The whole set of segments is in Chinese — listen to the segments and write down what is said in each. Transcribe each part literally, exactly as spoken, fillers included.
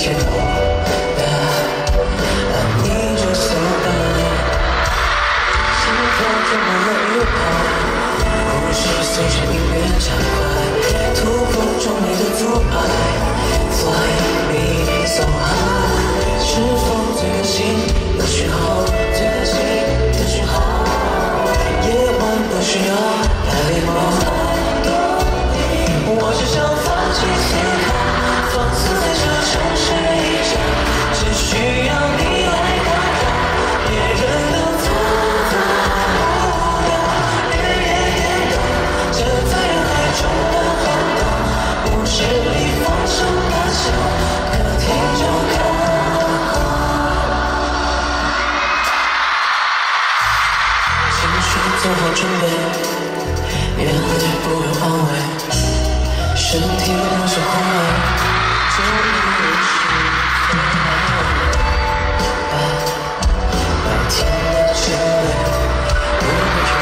天空的 I need you so bad， 心跳充满了愉快，呼吸随着音乐加快，突破重力的阻碍 ，Fly me so high， 是否最感性的讯号？最感性的讯号，夜晚不需要太礼貌。 我只想放弃思考，放肆在这城市一角，只需要你来打扰，别人都做不到，日夜颠倒，这在人海中的荒岛，舞池里放声大笑，可听就刚好。情绪做好准备，眼泪不用安慰。 身体不是空位，就一是分白。白天的滋味，不会觉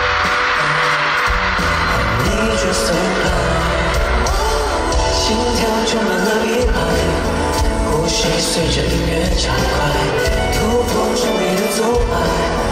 得 I need you so bad， 心跳充满了澎湃，呼吸随着音乐加快，突破重力的阻碍。